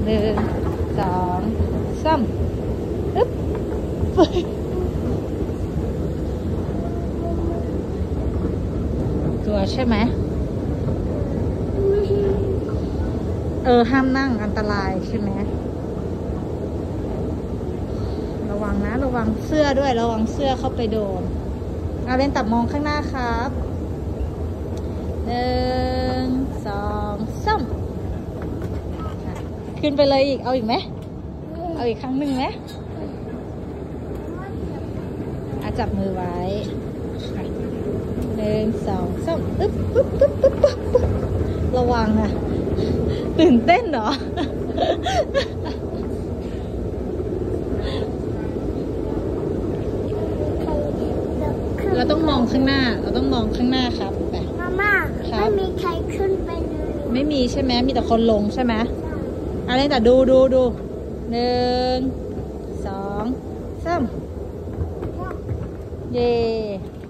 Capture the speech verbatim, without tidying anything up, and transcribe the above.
หนึ่งสองสามอึ๊บตัวใช่ไหมเออห้ามนั่งอันตรายใช่ไหมระวังนะระวังเสื้อด้วยระวังเสื้อเข้าไปโดนเอาเล่นตับมองข้างหน้าครับหนึ่งสองสามขึ้นไปเลยอีกเอาอีกไหมเอาอีกครั้งหนึ่งไหมอาจับมือไว้หนึ่งสองสามปึ๊บปึ๊บปึ๊บปึ๊บปึ๊บระวังนะตื่นเต้นเหรอเราต้องมองข้างหน้าเราต้องมองข้างหน้าครับไปมาม่าไม่มีใครขึ้นไปเลยไม่มีใช่ไหมมีแต่คนลงใช่ไหมอะไรแต่ดูดูดูหนึ่งสองสามเย่